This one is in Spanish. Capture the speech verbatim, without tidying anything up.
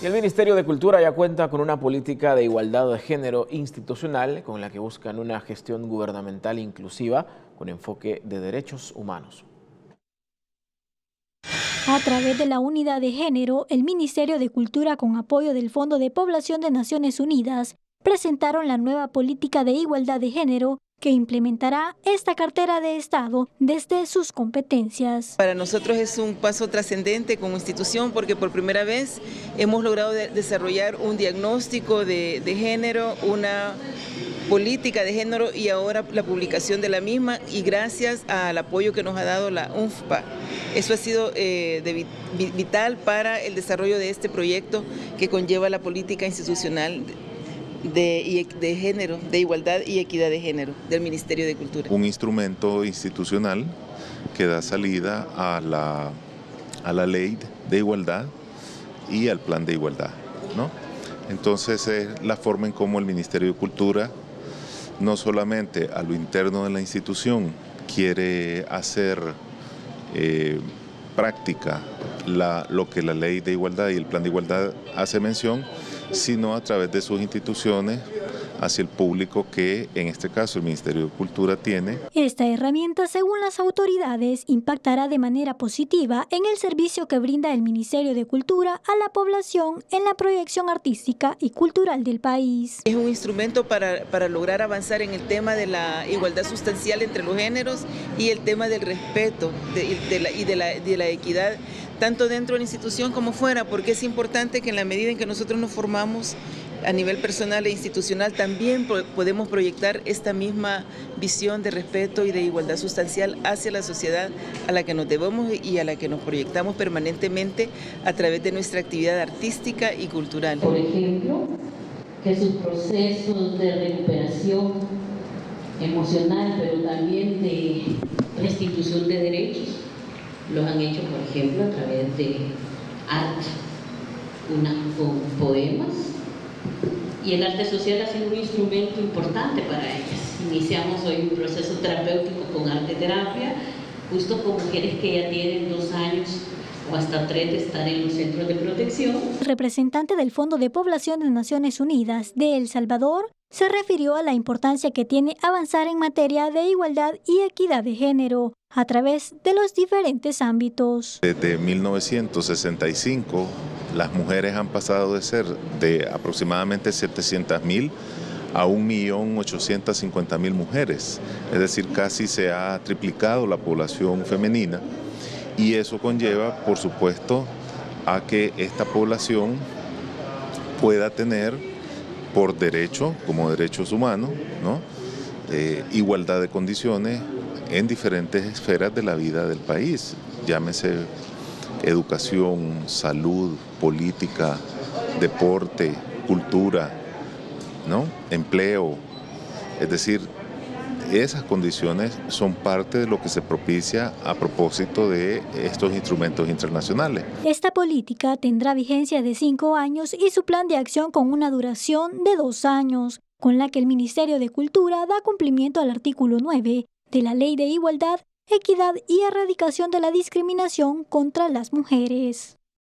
El Ministerio de Cultura ya cuenta con una política de igualdad de género institucional con la que buscan una gestión gubernamental inclusiva con enfoque de derechos humanos. A través de la Unidad de Género, el Ministerio de Cultura, con apoyo del Fondo de Población de Naciones Unidas, presentaron la nueva política de igualdad de género que implementará esta cartera de Estado desde sus competencias. Para nosotros es un paso trascendente como institución porque por primera vez hemos logrado de desarrollar un diagnóstico de, de género, una política de género y ahora la publicación de la misma, y gracias al apoyo que nos ha dado la U N F P A. Eso ha sido eh, de, vital para el desarrollo de este proyecto que conlleva la política institucional De, de género, de igualdad y equidad de género del Ministerio de Cultura. Un instrumento institucional que da salida a la, a la ley de igualdad y al plan de igualdad, ¿no? Entonces es la forma en cómo el Ministerio de Cultura, no solamente a lo interno de la institución, quiere hacer eh, práctica la, lo que la ley de igualdad y el plan de igualdad hace mención, sino a través de sus instituciones hacia el público que, en este caso, el Ministerio de Cultura tiene. Esta herramienta, según las autoridades, impactará de manera positiva en el servicio que brinda el Ministerio de Cultura a la población en la proyección artística y cultural del país. Es un instrumento para, para lograr avanzar en el tema de la igualdad sustancial entre los géneros y el tema del respeto de, de la, y de la, de la equidad, tanto dentro de la institución como fuera, porque es importante que en la medida en que nosotros nos formamos a nivel personal e institucional, también podemos proyectar esta misma visión de respeto y de igualdad sustancial hacia la sociedad a la que nos debemos y a la que nos proyectamos permanentemente a través de nuestra actividad artística y cultural. Por ejemplo, que sus procesos de recuperación emocional, pero también de restitución de derechos, los han hecho, por ejemplo, a través de arte, una, con poemas, y el arte social ha sido un instrumento importante para ellas. Iniciamos hoy un proceso terapéutico con arte terapia, justo con mujeres que ya tienen dos años o hasta tres de estar en los centros de protección. El representante del Fondo de Población de Naciones Unidas de El Salvador se refirió a la importancia que tiene avanzar en materia de igualdad y equidad de género a través de los diferentes ámbitos. Desde mil novecientos sesenta y cinco, las mujeres han pasado de ser de aproximadamente setecientas mil a un millón ochocientas cincuenta mil mujeres. Es decir, casi se ha triplicado la población femenina y eso conlleva, por supuesto, a que esta población pueda tener por derecho, como derechos humanos, ¿no? eh, igualdad de condiciones en diferentes esferas de la vida del país, llámese educación, salud, política, deporte, cultura, ¿no? Empleo. Es decir, esas condiciones son parte de lo que se propicia a propósito de estos instrumentos internacionales. Esta política tendrá vigencia de cinco años y su plan de acción con una duración de dos años, con la que el Ministerio de Cultura da cumplimiento al artículo nueve de la Ley de Igualdad, Equidad y Erradicación de la Discriminación contra las Mujeres.